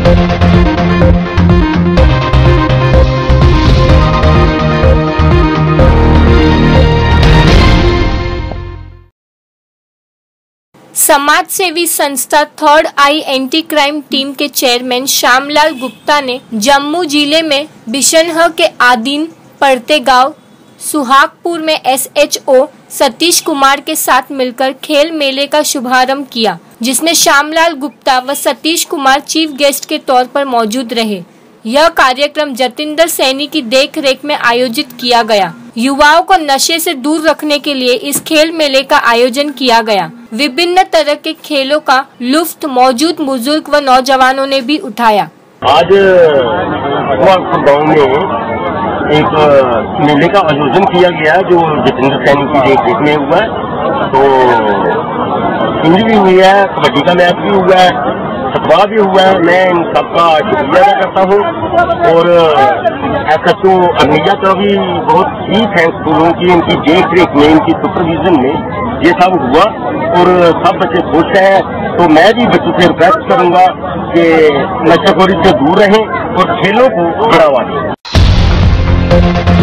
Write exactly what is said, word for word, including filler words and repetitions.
समाज सेवी संस्था third eye anti crime team के चेयरमैन श्यामलाल गुप्ता ने जम्मू जिले में बिशनह के आदीन पड़ते गांव सुहागपुर में S H O Satish Kumar के साथ मिलकर खेल मेले का शुभारंभ किया, जिसमें श्यामलाल गुप्ता व सतीश कुमार चीफ गेस्ट के तौर पर मौजूद रहे। यह कार्यक्रम जतिंदर सैनी की देखरेख में आयोजित किया गया। युवाओं को नशे से दूर रखने के लिए इस खेल मेले का आयोजन किया गया। विभिन्न तरह के खेलों का लुत्फ मौजूद बुजुर्ग व नौजवानों ने भी उठाया। आज गाँव में एक मेले का आयोजन किया गया जो जतिंदर सैनी की देखरेख में हुआ है। तो हिंदी भी हुई है, कबड्डी का मैच भी हुआ है, सतवा भी हुआ है। मैं इन सबका शुक्रिया अदा करता हूँ और एस एच ओ अनिया का भी बहुत ही थैंक्सफुल हूँ कि इनकी देख रेख में, इनकी सुपरविजन में ये सब हुआ और सब बच्चे खुश हैं। तो मैं भी बच्चों से रिक्वेस्ट करूँगा कि नशाखोरी से दूर रहें और खेलों को बढ़ावा दें।